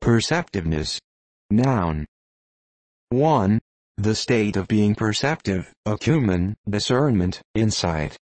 Perceptiveness. Noun. 1. The state of being perceptive, acumen, discernment, insight.